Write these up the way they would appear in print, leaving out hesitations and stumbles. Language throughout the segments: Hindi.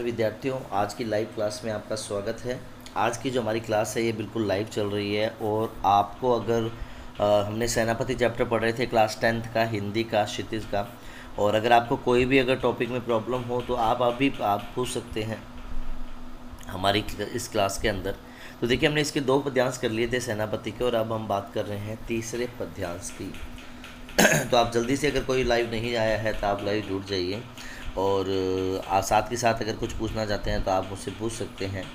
विद्यार्थियों, आज की लाइव क्लास में आपका स्वागत है। आज की जो हमारी क्लास है ये बिल्कुल लाइव चल रही है और आपको अगर हमने सेनापति चैप्टर पढ़ रहे थे क्लास 10th का, हिंदी का, क्षितिज का, और अगर आपको कोई भी अगर टॉपिक में प्रॉब्लम हो तो आप पूछ सकते हैं हमारी इस क्लास के अंदर। तो देखिए, हमने इसके 2 पद्यांश कर लिए थे सेनापति के, और अब हम बात कर रहे हैं तीसरे पद्यांश की। तो आप जल्दी से, अगर कोई लाइव नहीं आया है तो आप लाइव जुड़ जाइए, और साथ के साथ अगर कुछ पूछना चाहते हैं तो आप मुझसे पूछ सकते हैं।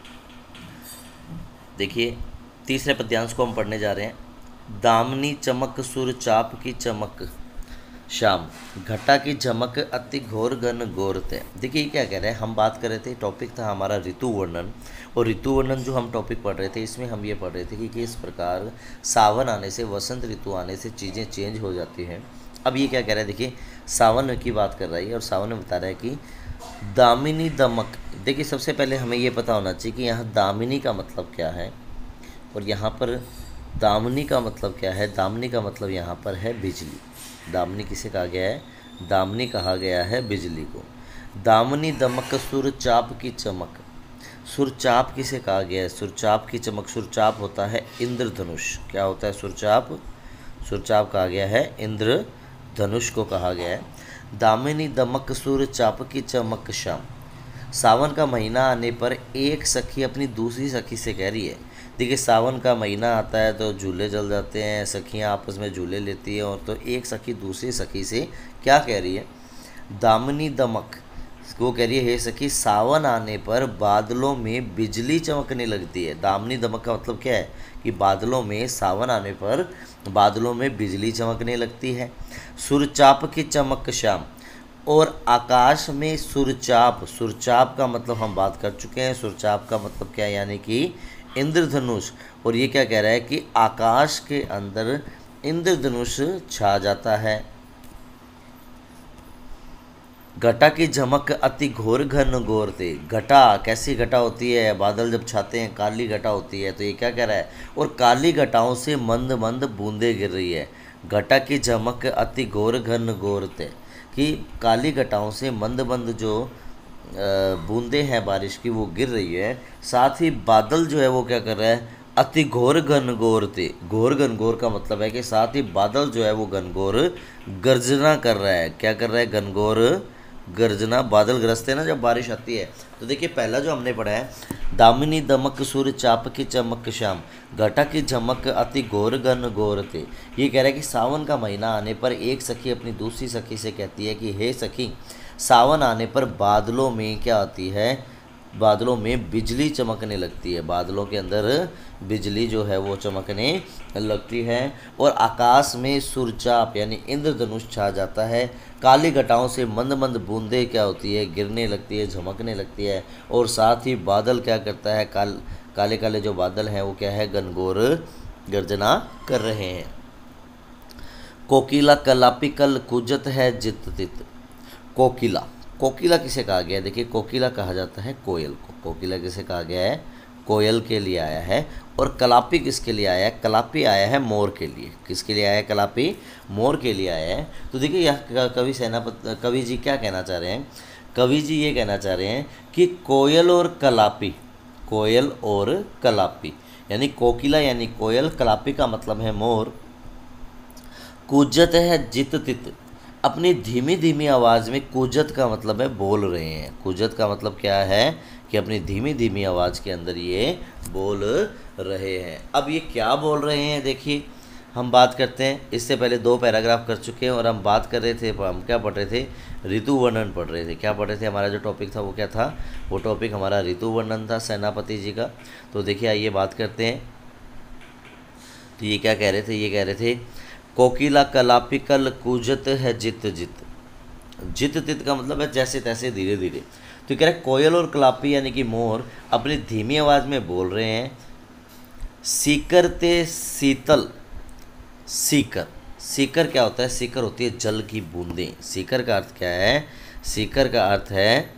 देखिए, तीसरे पद्यांश को हम पढ़ने जा रहे हैं। दामनी चमक सुर चाप की चमक शाम, घटा की झमक अति घोर घन घोरते। देखिए क्या कह रहे हैं, हम बात कर रहे थे, टॉपिक था हमारा ऋतु वर्णन, और ऋतु वर्णन जो हम टॉपिक पढ़ रहे थे इसमें हम ये पढ़ रहे थे कि किस प्रकार सावन आने से, वसंत ऋतु आने से चीज़ें चेंज हो जाती हैं। अब ये क्या कह रहा है, देखिए सावन की बात कर रहा है और सावन में बता रहा है कि दामिनी दमक। देखिए, सबसे पहले हमें ये पता होना चाहिए कि यहाँ दामिनी का मतलब क्या है और यहाँ पर दामिनी का मतलब क्या है। दामिनी का मतलब यहाँ पर है बिजली। दामिनी किसे कहा गया है? दामिनी कहा गया है बिजली को। दामिनी दमक सुर चाप की चमक। सुरचाप किसे कहा गया है? सुरचाप की चमक। सुरचाप होता है इंद्रधनुष। क्या होता है सुरचाप? सुरचाप कहा गया है इंद्र धनुष को कहा गया है। दामिनी दमक सुर चाप की चमक शाम। सावन का महीना आने पर एक सखी अपनी दूसरी सखी से कह रही है। देखिए, सावन का महीना आता है तो झूले जल जाते हैं, सखियां आपस में झूले लेती हैं, और तो एक सखी दूसरी सखी से क्या कह रही है? दामिनी दमक, वो कह रही है, हे सखी, सावन आने पर बादलों में बिजली चमकने लगती है। दामिनी दमक का मतलब क्या है कि बादलों में, सावन आने पर बादलों में बिजली चमकने लगती है। सुरचाप की चमक शाम, और आकाश में सुरचाप। सुरचाप का मतलब हम बात कर चुके हैं। सुरचाप का मतलब क्या है? यानी कि इंद्रधनुष। और ये क्या कह रहा है कि आकाश के अंदर इंद्रधनुष छा जाता है। घटा की झमक अति घोर घन घोरते। घटा, कैसी घटा होती है? बादल जब छाते हैं काली घटा होती है। तो ये क्या कह रहा है? और काली घटाओं से मंद मंद बूंदें गिर रही है। घटा की झमक अति घोर घन घोरते, कि काली घटाओं से मंद मंद जो बूंदें हैं बारिश की वो गिर रही है। साथ ही बादल जो है वो क्या कर रहा है? अति घोर घन घोरते। घोर घन घोर का मतलब है कि साथ ही बादल जो है वो घनघोर गर्जना कर रहा है। क्या कर रहा है? घनघोर गर्जना। बादल गरजते हैं ना जब बारिश आती है। तो देखिए, पहला जो हमने पढ़ा है, दामिनी दमक सूर्य चाप की चमक शाम, घटा की झमक अति घोर घन घोरते। ये कह रहा है कि सावन का महीना आने पर एक सखी अपनी दूसरी सखी से कहती है कि हे सखी, सावन आने पर बादलों में क्या आती है? बादलों में बिजली चमकने लगती है। बादलों के अंदर बिजली जो है वो चमकने लगती है, और आकाश में सुरचाप यानी इंद्रधनुष छा जाता है। काली घटाओं से मंद मंद बूंदें क्या होती है? गिरने लगती है, झमकने लगती है। और साथ ही बादल क्या करता है? काले काले जो बादल हैं वो क्या है? घनघोर गर्जना कर रहे हैं। कोकिला कलापी कल कुजत है जित तित। कोकिला, कोकिला किसे कहा गया है? देखिए, कोकिला कहा जाता है कोयल को। कोकिला किसे कहा गया है? कोयल के लिए आया है। और कलापी किसके लिए आया है? कलापी आया है मोर के लिए। किसके लिए आया है? कलापी मोर के लिए आया है। तो देखिए, यह कवि जी क्या कहना चाह रहे हैं? कवि जी ये कहना चाह रहे हैं कि कोयल और कलापी, कोयल और कलापी यानी कोकिला यानी कोयल, कलापी का मतलब है मोर, कुजत है जित तित, अपनी धीमी धीमी आवाज़ में, कुजत का मतलब है बोल रहे हैं। कुजत का मतलब क्या है? कि अपनी धीमी धीमी आवाज़ के अंदर ये बोल रहे हैं। अब ये क्या बोल रहे हैं? देखिए, हम बात करते हैं। इससे पहले 2 पैराग्राफ कर चुके हैं और हम बात कर रहे थे, हम क्या पढ़ रहे थे? ऋतु वर्णन पढ़ रहे थे। क्या पढ़ रहे थे? हमारा जो टॉपिक था वो क्या था? वो टॉपिक हमारा ऋतु वर्णन था, सेनापति जी का। तो देखिए, आइए बात करते हैं। तो ये क्या कह रहे थे? ये कह रहे थे, कोकिला कलापी कल कुजत है जित जित। जित तित का मतलब है जैसे तैसे, धीरे धीरे। तो कह रहे कोयल और कलापी यानी कि मोर अपनी धीमी आवाज़ में बोल रहे हैं। सीकरते शीतल। सीकर, सीकर क्या होता है? सीकर होती है जल की बूंदें। सीकर का अर्थ क्या है? सीकर का अर्थ है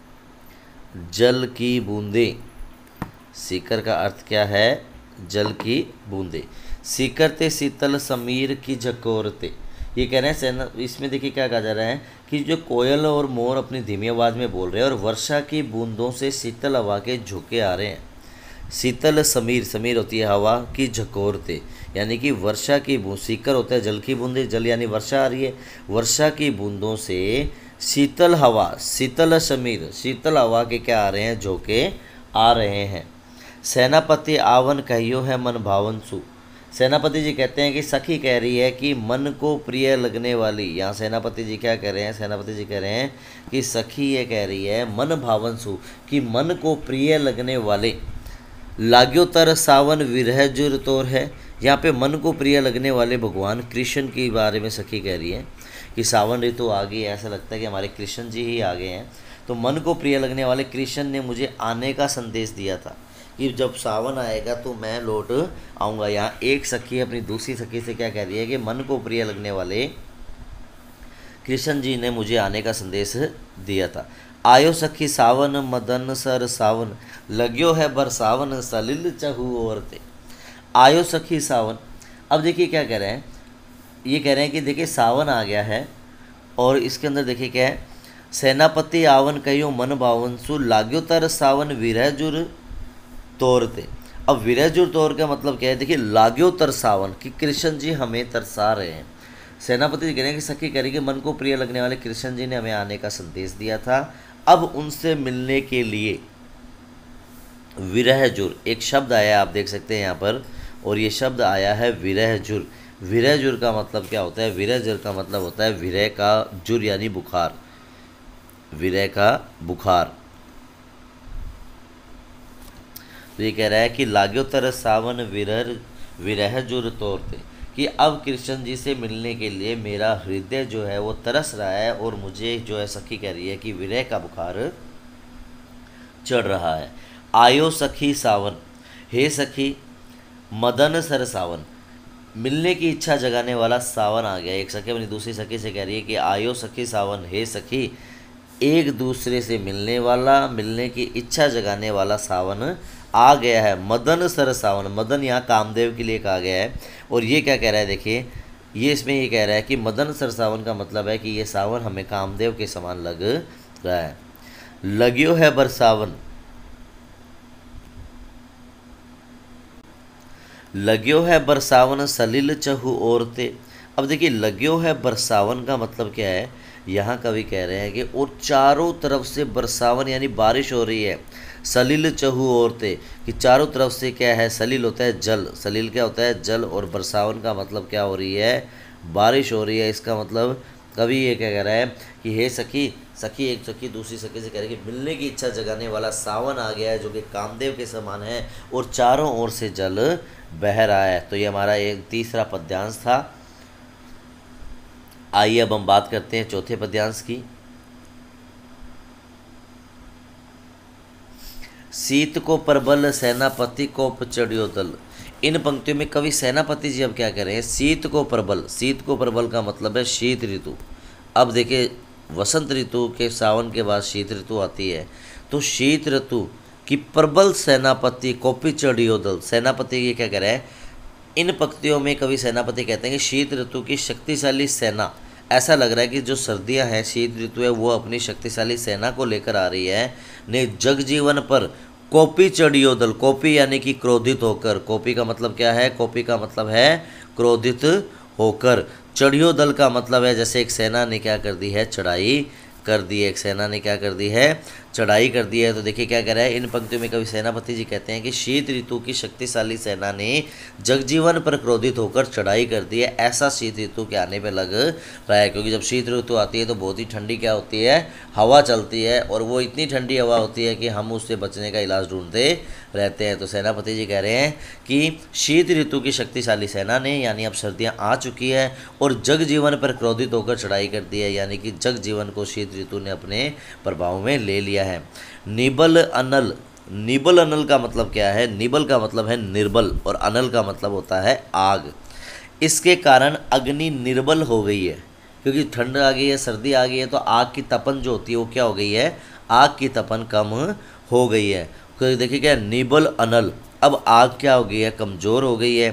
जल की बूंदें। सीकर का अर्थ क्या है? जल की बूंदें। सीकरते शीतल समीर की झकोरते, ये कह रहे हैं सेना, इसमें देखिए क्या कहा जा रहा है कि जो कोयल और मोर अपनी धीमी आवाज़ में बोल रहे हैं और वर्षा की बूंदों से शीतल हवा के झोंके आ रहे हैं। शीतल समीर, समीर होती है हवा की झकोरते, यानी कि वर्षा की बूंद, सीकर होता है जल की बूंदे, जल यानी वर्षा आ रही है, वर्षा की बूंदों से शीतल हवा, शीतल समीर, शीतल हवा के क्या आ रहे हैं, झोंके आ रहे हैं। सेनापति आवन कहियो है मन भावन सु, सेनापति जी कहते हैं कि सखी कह रही है कि मन को प्रिय लगने वाली, यहाँ सेनापति जी क्या कह रहे हैं, सेनापति जी कह रहे हैं कि सखी ये कह रही है मन भावन सु, कि मन को प्रिय लगने वाले, लाग्यो तर सावन विरह जुर तोर है। यहाँ पे मन को प्रिय लगने वाले भगवान कृष्ण के बारे में सखी कह रही है कि सावन ऋतु आ गई है, ऐसा लगता है कि हमारे कृष्ण जी ही आ गए हैं। तो मन को प्रिय लगने वाले कृष्ण ने मुझे आने का संदेश दिया था कि जब सावन आएगा तो मैं लौट आऊँगा। यहाँ एक सखी अपनी दूसरी सखी से क्या कह रही है कि मन को प्रिय लगने वाले कृष्ण जी ने मुझे आने का संदेश दिया था। आयो सखी सावन मदन सर सावन, लग्यो है बरसावन सलिल चहु ओरते। आयो सखी सावन, अब देखिए क्या कह रहे हैं, ये कह रहे हैं कि देखिए सावन आ गया है और इसके अंदर देखिए क्या है, सेनापति आवन कहियो मन भावन सु, लाग्यो तर सावन विरह जुर तोरते। अब विरह जुर तोर का मतलब क्या है, देखिए लाग्यो तर सावन, कि कृष्ण जी हमें तरसा रहे हैं। सेनापति जी कह रहे हैं कि सखी कह रही कि मन को प्रिय लगने वाले कृष्ण जी ने हमें आने का संदेश दिया था, अब उनसे मिलने के लिए विरह जुर, एक शब्द आया आप देख सकते हैं यहाँ पर, और ये शब्द आया है विरह जुर। विरह जुर का मतलब क्या होता है, विरह जुर का मतलब होता है विरह का जुर यानी बुखार, विरह का बुखार। तो ये कह रहा है कि लाग्यो तर सावन विरह जुर तोरते, कि अब कृष्ण जी से मिलने के लिए मेरा हृदय जो है वो तरस रहा है और मुझे जो है सखी कह रही है कि विरह का बुखार चढ़ रहा है। आयो सखी सावन, हे सखी मदन सर सावन, मिलने की इच्छा जगाने वाला सावन आ गया। एक सखी अपनी दूसरी सखी से कह रही है कि आयो सखी सावन, हे सखी एक दूसरे से मिलने वाला, मिलने की इच्छा जगाने वाला सावन आ गया है। मदन सर सावन, मदन यहाँ कामदेव के लिए कहा गया है। और ये क्या कह रहा है, देखिए ये इसमें ये कह रहा है कि मदन सर सावन का मतलब है कि ये सावन हमें कामदेव के समान लग रहा है। लग्यो है बरसावन, लग्यो है बरसावन सलिल चहु ओरते। अब देखिए लग्यो है बरसावन का मतलब क्या है, यहाँ कवि कह रहे हैं कि और चारों तरफ से बरसावन यानी बारिश हो रही है। सलिल चहु ओरते, कि चारों तरफ से क्या है, सलिल होता है जल, सलिल क्या होता है जल, और बरसावन का मतलब क्या हो रही है, बारिश हो रही है। इसका मतलब कवि ये क्या कह रहा है कि हे सखी, सखी एक सखी दूसरी सखी से कह रही है कि मिलने की इच्छा जगाने वाला सावन आ गया है जो कि कामदेव के समान है और चारों ओर से जल बह रहा है। तो ये हमारा एक तीसरा पद्यांश था। आइए अब हम बात करते हैं चौथे पद्यांश की। शीत को प्रबल सेनापति को चढ़ियो दल। इन पंक्तियों में कवि सेनापति जी अब क्या कह रहे हैं, शीत को प्रबल, शीत को प्रबल का मतलब है शीत ऋतु। अब देखिए वसंत ऋतु के सावन के बाद शीत ऋतु आती है, तो शीत ऋतु की प्रबल सेनापति कोपी चढ़ियो दल। सेनापति ये क्या कह रहे हैं, इन पंक्तियों में कवि सेनापति कहते हैं कि शीत ऋतु की शक्तिशाली सेना, ऐसा लग रहा है कि जो सर्दियां हैं, शीत ऋतु है, वो अपनी शक्तिशाली सेना को लेकर आ रही है, ने जगजीवन पर कोपी चढ़ियो दल। कोपी यानी कि क्रोधित होकर, कोपी का मतलब क्या है, कोपी का मतलब है क्रोधित होकर। चढ़ियो दल का मतलब है जैसे एक सेना ने क्या कर दी है, चढ़ाई कर दी है, एक सेना ने क्या कर दी है, चढ़ाई कर दी है। तो देखिए क्या कह रहा है, इन पंक्तियों में कवि सेनापति जी कहते हैं कि शीत ऋतु की शक्तिशाली सेना ने जगजीवन पर क्रोधित होकर चढ़ाई कर दी है। ऐसा शीत ऋतु के आने पे लग रहा है, क्योंकि जब शीत ऋतु आती है तो बहुत ही ठंडी क्या होती है, हवा चलती है, और वो इतनी ठंडी हवा होती है कि हम उससे बचने का इलाज ढूंढते रहते हैं। तो सेनापति जी कह रहे हैं कि शीत ऋतु की शक्तिशाली सेना ने, यानी अब सर्दियाँ आ चुकी है और जगजीवन पर क्रोधित होकर चढ़ाई कर दी है, यानी कि जगजीवन को शीत ऋतु ने अपने प्रभाव में ले लिया है। निबल अनल, निबल अनल का मतलब क्या है, निबल का मतलब है निर्बल और अनल का मतलब होता है आग। इसके कारण अग्नि निर्बल हो गई है, क्योंकि ठंड आ गई है, सर्दी आ गई है, तो आग की तपन जो होती है वो क्या हो गई है, आग की तपन कम हो गई है। तो देखिए क्या, निबल अनल, अब आग क्या हो गई है, कमज़ोर हो गई है।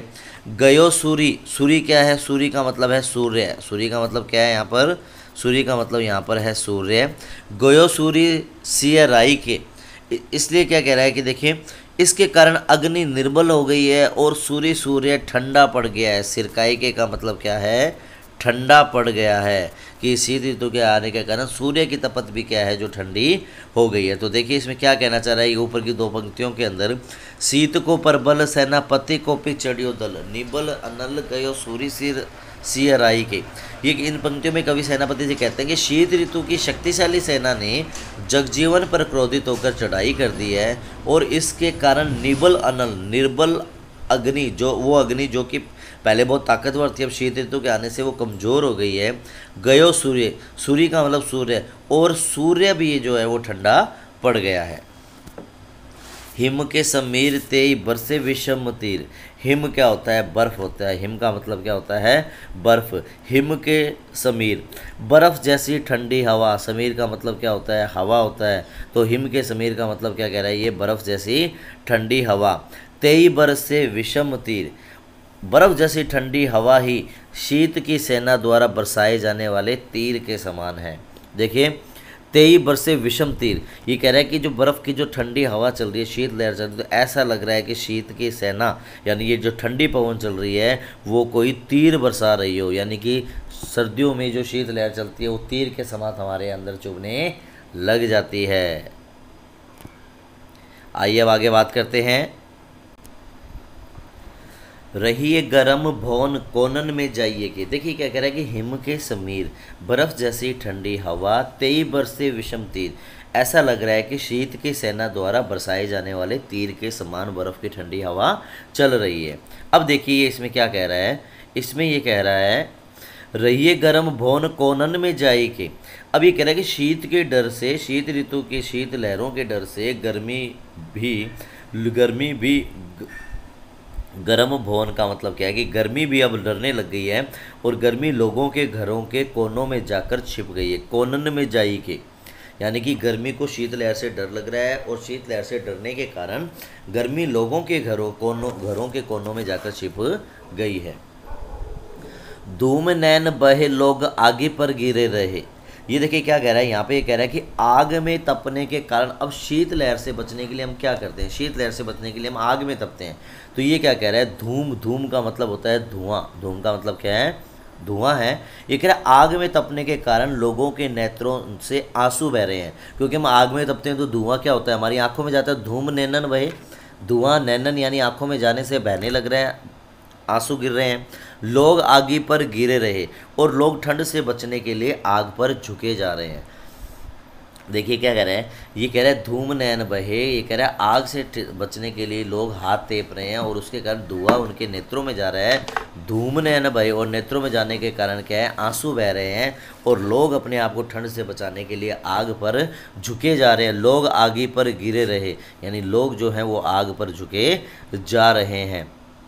गयो सूरी, सूरी क्या है? सूरी का मतलब है सूर्य। सूर्य का मतलब क्या है यहाँ पर? सूर्य का मतलब यहाँ पर है सूर्य। गयो सूरी सिय राई के, इसलिए क्या कह रहा है कि देखिए, इसके कारण अग्नि निर्बल हो गई है और सूर्य ठंडा पड़ गया है। सिरकाई के का मतलब क्या है? ठंडा पड़ गया है, कि शीत ऋतु के आने के कारण सूर्य की तपत भी क्या है, जो ठंडी हो गई है। तो देखिए इसमें क्या कहना चाह रहा है, ये ऊपर की दो पंक्तियों के अंदर, शीत को परबल सेनापति को पी चढ़ियो दल, निबल अनल गयो सूरी सिर सिय राई के। ये इन पंक्तियों में कवि सेनापति जी कहते हैं कि शीत ऋतु की शक्तिशाली सेना ने जगजीवन पर क्रोधित होकर चढ़ाई कर दी है, और इसके कारण निबल अनल, निर्बल अग्नि, जो वो अग्नि जो कि पहले बहुत ताकतवर थी, अब शीत ऋतु के आने से वो कमज़ोर हो गई है। गयो सूर्य, सूर्य का मतलब सूर्य, और सूर्य भी जो है वो ठंडा पड़ गया है। हिम के समीर तेई बरसे विषम तीर, हिम क्या होता है? बर्फ होता है। हिम का मतलब क्या होता है? बर्फ। हिम के समीर, बर्फ जैसी ठंडी हवा, समीर का मतलब क्या होता है? हवा होता है। तो हिम के समीर का मतलब क्या कह रहा है? ये बर्फ जैसी ठंडी हवा। तेई बरसे विषम तीर, बर्फ जैसी ठंडी हवा ही शीत की सेना द्वारा बरसाए जाने वाले तीर के समान है। देखिए, तेई बरसे विषम तीर, ये कह रहा है कि जो बर्फ़ की जो ठंडी हवा चल रही है, शीत लहर चल रही है, तो ऐसा लग रहा है कि शीत की सेना, यानी ये जो ठंडी पवन चल रही है, वो कोई तीर बरसा रही हो। यानी कि सर्दियों में जो शीत लहर चलती है वो तीर के समान हमारे अंदर चुभने लग जाती है। आइए अब आगे बात करते हैं। रहिए गरम भवन कोनन में जाइए के। देखिए क्या कह रहा है कि हिम के समीर, बर्फ जैसी ठंडी हवा, तेई बरसे विषम तीर, ऐसा लग रहा है कि शीत की सेना द्वारा बरसाए जाने वाले तीर के समान बर्फ की ठंडी हवा चल रही है। अब देखिए इसमें क्या कह रहा है, इसमें ये कह रहा है रहिए गर्म भवन कोनन में जाइए के। अब ये कह रहा है कि शीत के डर से, शीत ऋतु की शीत लहरों के डर से गर्मी भी गर्म भवन का मतलब क्या है कि गर्मी भी अब डरने लग गई है, और गर्मी लोगों के घरों के कोनों में जाकर छिप गई है। कोनन में जाई के, यानी कि गर्मी को शीतलहर से डर लग रहा है, और शीतलहर से डरने के कारण गर्मी लोगों के घरों के कोनों में जाकर छिप गई है। धूम नैन बहे लोग आगे पर गिरे रहे। ये देखिए क्या कह रहा है यहाँ पे, ये कह रहा है कि आग में तपने के कारण अब शीतलहर से बचने के लिए हम क्या करते हैं? शीतलहर से बचने के लिए हम आग में तपते हैं। तो ये क्या कह रहा है? धूम, धूम का मतलब होता है धुआं, धूम का मतलब क्या है? धुआं है। ये कह रहा है आग में तपने के कारण लोगों के नेत्रों से आंसू बह रहे हैं, क्योंकि हम आग में तपते हैं तो धुआं क्या होता है? हमारी आंखों में जाता है। धूम नैनन बहे, धुआं नैनन यानी आंखों में जाने से बहने लग रहे हैं, आंसू गिर रहे हैं। लोग आग पर गिरे रहे, और लोग ठंड से बचने के लिए आग पर झुके जा रहे हैं। देखिए क्या कह रहे हैं, ये कह रहा है धूम नैन बहे, ये कह रहा है आग से बचने के लिए लोग हाथ तेप रहे हैं, और उसके कारण धुआं उनके नेत्रों में जा रहा है। धूम नैन बहे, और नेत्रों में जाने के कारण क्या है? आंसू बह रहे हैं, और लोग अपने आप को ठंड से बचाने के लिए आग पर झुके जा रहे हैं। लोग आग पर गिरे रहे, यानी लोग जो हैं वो आग पर झुके जा रहे हैं।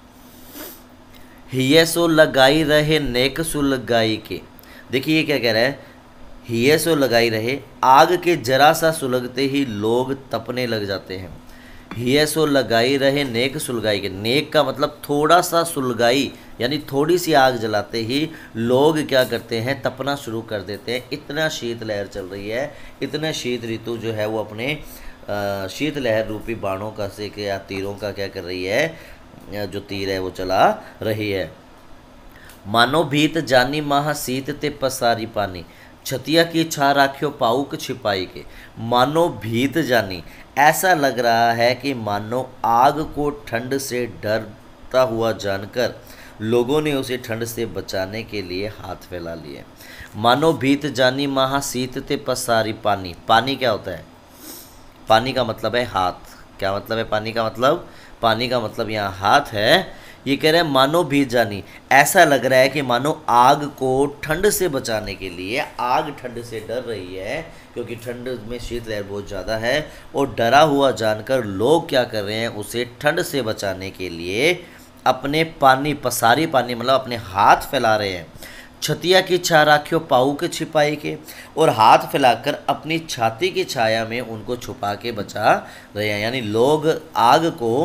हिये सो लगाई रहे नेक सुलगाई के। देखिए ये क्या कह रहा है, हिये सो लगाई रहे, आग के जरा सा सुलगते ही लोग तपने लग जाते हैं। हिये सो लगाई रहे नेक सुलगाई के, नेक का मतलब थोड़ा सा सुलगाई, यानी थोड़ी सी आग जलाते ही लोग क्या करते हैं? तपना शुरू कर देते हैं। इतना शीतलहर चल रही है, इतना शीत ऋतु जो है वो अपने शीतलहर रूपी बाणों का से या तीरों का क्या कर रही है? जो तीर है वो चला रही है। मानो भीत जानी माह शीत ते पसारी पानी, छतिया की छा राख्यो पाउक छिपाई के। मानो भीत जानी, ऐसा लग रहा है कि मानो आग को ठंड से डरता हुआ जानकर लोगों ने उसे ठंड से बचाने के लिए हाथ फैला लिए। मानो भीत जानी माह शीत ते पसारी पानी, पानी क्या होता है? पानी का मतलब है हाथ। क्या मतलब है पानी का मतलब? पानी का मतलब यहाँ हाथ है। ये कह रहे हैं मानो भीत जानी, ऐसा लग रहा है कि मानो आग को ठंड से बचाने के लिए, आग ठंड से डर रही है क्योंकि ठंड में शीतलहर बहुत ज़्यादा है, और डरा हुआ जानकर लोग क्या कर रहे हैं? उसे ठंड से बचाने के लिए अपने पानी, पसारी पानी मतलब अपने हाथ फैला रहे हैं। छतिया की छा राख्यो पाऊ के छिपाई के, और हाथ फैलाकर अपनी छाती की छाया में उनको छुपा के बचा रहे हैं। यानी लोग आग को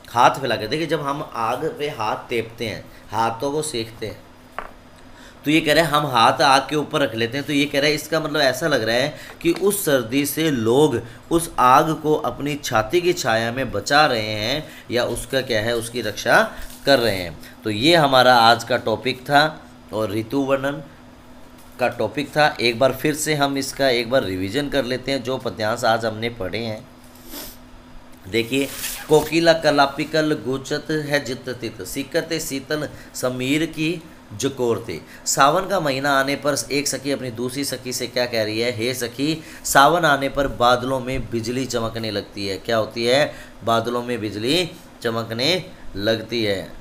हाथ फैला के देखिए, जब हम आग पे हाथ तेपते हैं, हाथों को सेकते हैं, तो ये कह रहा है हम हाथ आग के ऊपर रख लेते हैं, तो ये कह रहा है इसका मतलब ऐसा लग रहा है कि उस सर्दी से लोग उस आग को अपनी छाती की छाया में बचा रहे हैं या उसका क्या है, उसकी रक्षा कर रहे हैं। तो ये हमारा आज का टॉपिक था और ऋतु वर्णन का टॉपिक था। एक बार फिर से हम इसका एक बार रिवीजन कर लेते हैं जो पद्यांश आज हमने पढ़े हैं। देखिए, कोकिला कलापिकल गुचत है जित तित, सिकते शीतल समीर की जकोरते। सावन का महीना आने पर एक सखी अपनी दूसरी सखी से क्या कह रही है, हे सखी, सावन आने पर बादलों में बिजली चमकने लगती है। क्या होती है, बादलों में बिजली चमकने लगती है।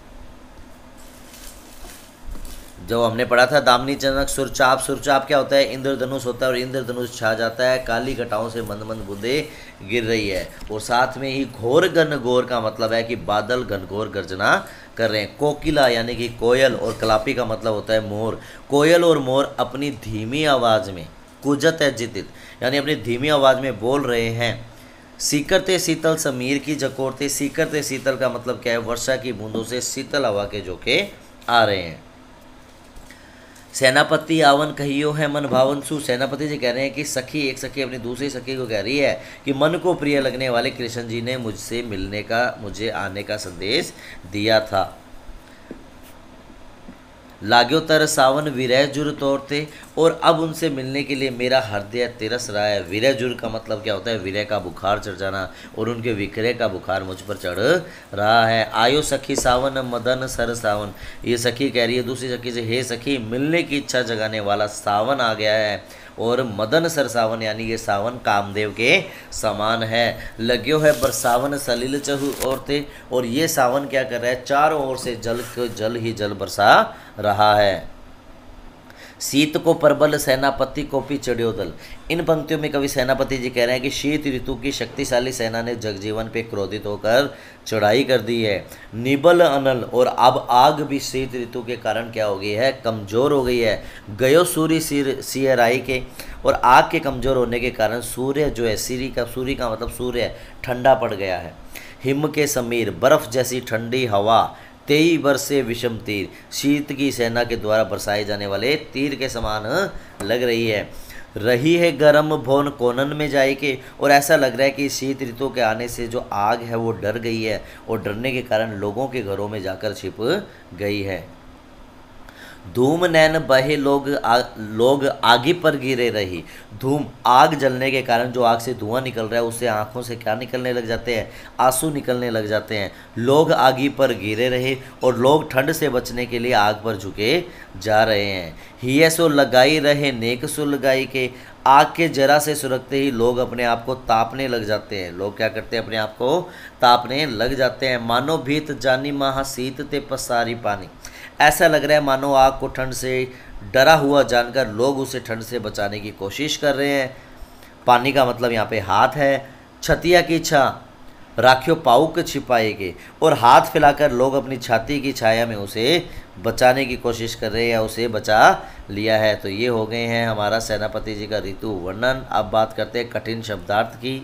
जो हमने पढ़ा था दामिनी चनक सुरचाप, सुरचाप क्या होता है, इंद्रधनुष होता है और इंद्रधनुष छा जाता है, काली घटाओं से मंद मंद बूंदे गिर रही है। और साथ में ही घोर घनघोर का मतलब है कि बादल घनघोर गर्जना कर रहे हैं। कोकिला यानी कि कोयल और कलापी का मतलब होता है मोर। कोयल और मोर अपनी धीमी आवाज़ में, कुजत है जितित यानी अपनी धीमी आवाज़ में बोल रहे हैं। सीकरते शीतल समीर की जकोरते, सीकरते शीतल का मतलब क्या है, वर्षा की बूंदों से शीतल हवा के झोंके आ रहे हैं। सेनापति आवन कहियो है मन भावन सु, सेनापति जी कह रहे हैं कि सखी, एक सखी अपनी दूसरी सखी को कह रही है कि मन को प्रिय लगने वाले कृष्ण जी ने मुझसे मिलने का, मुझे आने का संदेश दिया था। लाग्यो तर सावन विरह जुर तोड़ते, और अब उनसे मिलने के लिए मेरा हृदय तिरस रहा है। विरह जुर का मतलब क्या होता है, विरह का बुखार चढ़ जाना, और उनके विक्रय का बुखार मुझ पर चढ़ रहा है। आयो सखी सावन मदन सर सावन, ये सखी कह रही है दूसरी सखी से, हे सखी, मिलने की इच्छा जगाने वाला सावन आ गया है, और मदन सर सावन यानी ये सावन कामदेव के समान है। लग्यो है बरसावन सलिल चहु औरते, और ये सावन क्या कर रहा है, चारों ओर से जल ही जल बरसा रहा है। शीत को प्रबल सेनापति को भी चढ़ियो दल, इन पंक्तियों में कवि सेनापति जी कह रहे हैं कि शीत ऋतु की शक्तिशाली सेना ने जगजीवन पे क्रोधित होकर चढ़ाई कर दी है। निबल अनल, और अब आग भी शीत ऋतु के कारण क्या हो गई है, कमज़ोर हो गई है। गयो सूर्य सियराई के, और आग के कमज़ोर होने के कारण सूर्य जो है, सूर्य का मतलब सूर्य ठंडा पड़ गया है। हिम के समीर, बर्फ़ जैसी ठंडी हवा, 23 वर्षे विषम तीर, शीत की सेना के द्वारा बरसाए जाने वाले तीर के समान लग रही है। रही है गर्म भवन कोनन में जाए के, और ऐसा लग रहा है कि शीत ऋतु के आने से जो आग है वो डर गई है, और डरने के कारण लोगों के घरों में जाकर छिप गई है। धूम नैन बहे लोग आगे पर गिरे रही, धूम आग जलने के कारण जो आग से धुआं निकल रहा है उससे आंखों से क्या निकलने लग जाते हैं, आंसू निकलने लग जाते हैं। लोग आगे पर गिरे रहे, और लोग ठंड से बचने के लिए आग पर झुके जा रहे हैं। हिय सो लगाई रहे नेक सो लगाई के, आग के जरा से सुरगते ही लोग अपने आप को तापने लग जाते हैं। लोग क्या करते हैं, अपने आप को तापने लग जाते हैं। मानो भीत जानी महा शीत ते पसारी पानी, ऐसा लग रहा है मानो आग को ठंड से डरा हुआ जानकर लोग उसे ठंड से बचाने की कोशिश कर रहे हैं। पानी का मतलब यहाँ पे हाथ है। छतिया की छा राखियो पाउक छिपाएगे, और हाथ फैलाकर लोग अपनी छाती की छाया में उसे बचाने की कोशिश कर रहे हैं या उसे बचा लिया है। तो ये हो गए हैं हमारा सेनापति जी का ऋतु वर्णन। अब बात करते हैं कठिन शब्दार्थ की।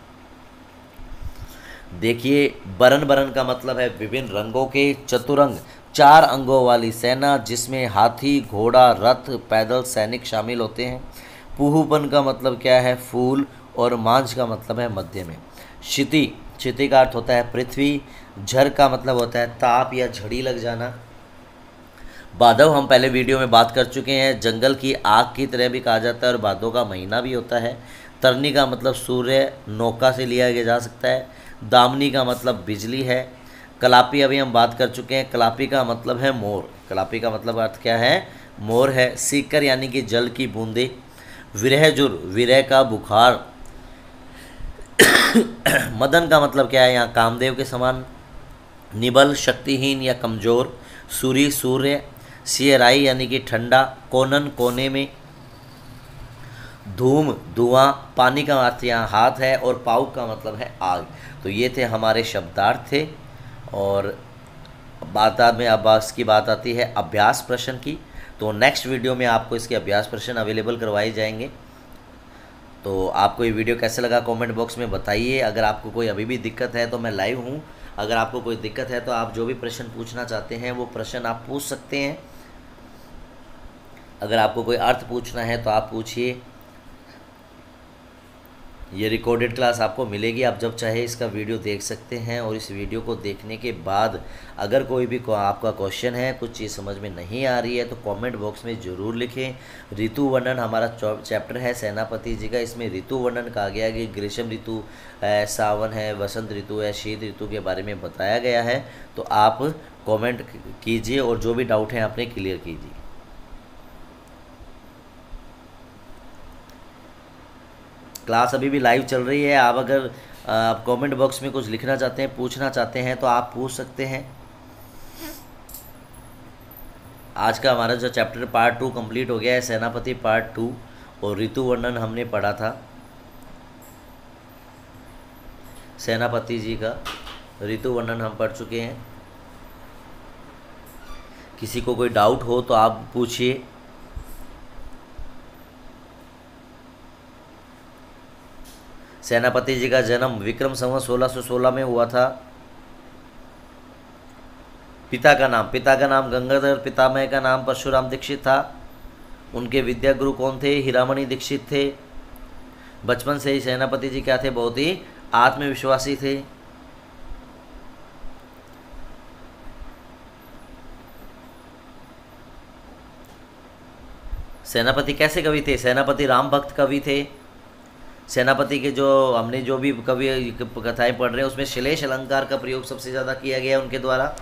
देखिए, बरन बरन का मतलब है विभिन्न रंगों के चतुरंग 4 अंगों वाली सेना, जिसमें हाथी, घोड़ा, रथ, पैदल सैनिक शामिल होते हैं। पुहुपन का मतलब क्या है, फूल, और मांझ का मतलब है मध्य में। क्षिति, क्षिति का अर्थ होता है पृथ्वी। झर का मतलब होता है ताप या झड़ी लग जाना। भादव हम पहले वीडियो में बात कर चुके हैं, जंगल की आग की तरह भी कहा जाता है और भादों का महीना भी होता है। तरनी का मतलब सूर्य, नौका से लिया जा सकता है। दामिनी का मतलब बिजली है। कलापी अभी हम बात कर चुके हैं, कलापी का मतलब है मोर। कलापी का मतलब अर्थ क्या है, मोर है। सीकर यानी कि जल की बूंदे। विरह जुर, विरह का बुखार। मदन का मतलब क्या है, यहाँ कामदेव के समान। निबल शक्तिहीन या कमज़ोर। सूरी सूर्य। सियराई यानी कि ठंडा। कोनन कोने में। धूम धुआं। पानी का अर्थ यहाँ हाथ है, और पाउक का मतलब है आग। तो ये थे हमारे शब्दार्थ थे। और बाद में अब इसकी बात आती है अभ्यास प्रश्न की। तो नेक्स्ट वीडियो में आपको इसके अभ्यास प्रश्न अवेलेबल करवाए जाएंगे। तो आपको ये वीडियो कैसे लगा कमेंट बॉक्स में बताइए। अगर आपको कोई अभी भी दिक्कत है तो मैं लाइव हूँ, अगर आपको कोई दिक्कत है तो आप जो भी प्रश्न पूछना चाहते हैं वो प्रश्न आप पूछ सकते हैं। अगर आपको कोई अर्थ पूछना है तो आप पूछिए। ये रिकॉर्डेड क्लास आपको मिलेगी, आप जब चाहे इसका वीडियो देख सकते हैं। और इस वीडियो को देखने के बाद अगर कोई भी आपका क्वेश्चन है, कुछ चीज़ समझ में नहीं आ रही है तो कमेंट बॉक्स में ज़रूर लिखें। ऋतु वर्णन हमारा चैप्टर है सेनापति जी का, इसमें ऋतु वर्णन कहा गया है कि ग्रीष्म ऋतु है, सावन है, वसंत ऋतु है, शीत ऋतु के बारे में बताया गया है। तो आप कॉमेंट कीजिए और जो भी डाउट हैं अपने क्लियर कीजिए। क्लास अभी भी लाइव चल रही है। आप अगर कमेंट बॉक्स में कुछ लिखना चाहते हैं, पूछना चाहते हैं तो आप पूछ सकते हैं। आज का हमारा जो चैप्टर पार्ट 2 कंप्लीट हो गया है, सेनापति पार्ट 2, और ऋतु वर्णन हमने पढ़ा था सेनापति जी का। ऋतु वर्णन हम पढ़ चुके हैं। किसी को कोई डाउट हो तो आप पूछिए। सेनापति जी का जन्म विक्रम संवत 1616 में हुआ था। पिता का नाम गंगाधर, पितामह का नाम परशुराम दीक्षित था। उनके विद्या गुरु कौन थे? हीरामणि दीक्षित थे। बचपन से ही सेनापति जी क्या थे? बहुत ही आत्मविश्वासी थे। सेनापति कैसे कवि थे? सेनापति राम भक्त कवि थे। सेनापति के जो हमने जो भी कवि कथाएं पढ़ रहे हैं उसमें श्लेष अलंकार का प्रयोग सबसे ज़्यादा किया गया है उनके द्वारा।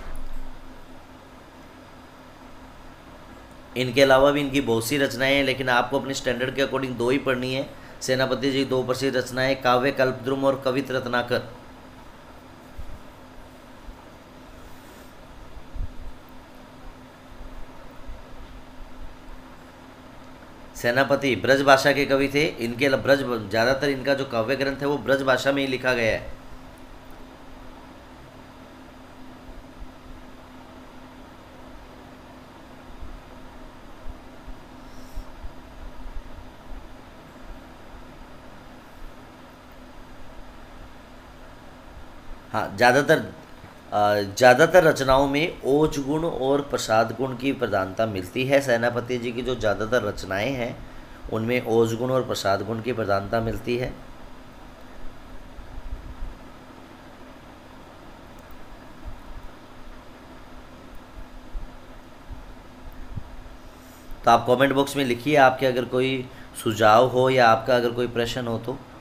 इनके अलावा भी इनकी बहुत सी रचनाएं हैं, लेकिन आपको अपने स्टैंडर्ड के अकॉर्डिंग 2 ही पढ़नी है। सेनापति जी 2 प्रसिद्ध रचनाएं, काव्य कल्पद्रुम और कवित रत्नाकर। सेनापति ब्रज भाषा के कवि थे। इनके ब्रज ज़्यादातर इनका जो काव्य ग्रंथ है वो ब्रज भाषा में ही लिखा गया है। हाँ, ज़्यादातर रचनाओं में ओज गुण और प्रसाद गुण की प्रधानता मिलती है। सेनापति जी की जो ज़्यादातर रचनाएं हैं उनमें ओज गुण और प्रसाद गुण की प्रधानता मिलती है। तो आप कमेंट बॉक्स में लिखिए आपके अगर कोई सुझाव हो या आपका अगर कोई प्रश्न हो तो।